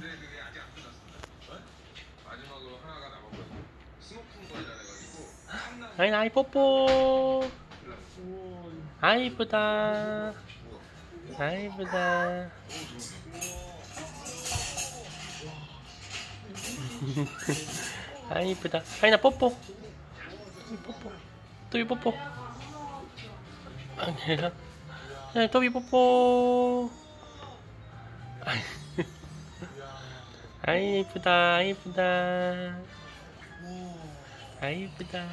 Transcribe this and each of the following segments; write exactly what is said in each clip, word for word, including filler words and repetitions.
아이 아이 뽀뽀. 아이 이쁘다. 아이 이쁘다. 아이 이쁘다. 아이나 뽀뽀. 뽀뽀. 또비 뽀뽀. 아니야. 야, 또비 뽀뽀. 아이, 아이 이쁘다. 아이 이쁘다. 아이 이쁘다.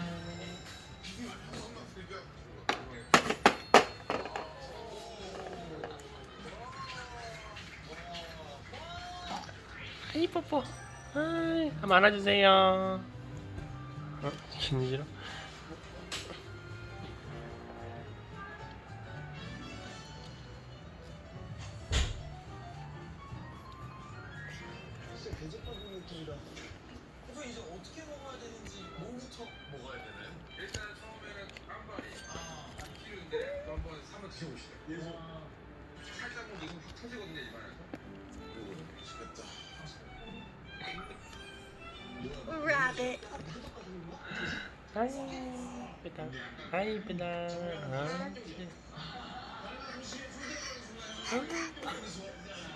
아이 뽀뽀. 아이, 한번 안아주세요. 어? 진지로? 진짜 대접받는 느낌이다. 그래서 이제 어떻게 먹어야 되는지 뭐부터 먹어야 되나요? 일단 처음에는 깜발이 아, 키우는데 또 한번 한번 드셔보시죠. 예. 살짝 뭐 이거 확 터지거든요 입안에서. 이거 맛있겠다. Rabbit. 아이 이쁘다. 아이 이쁘다. 아,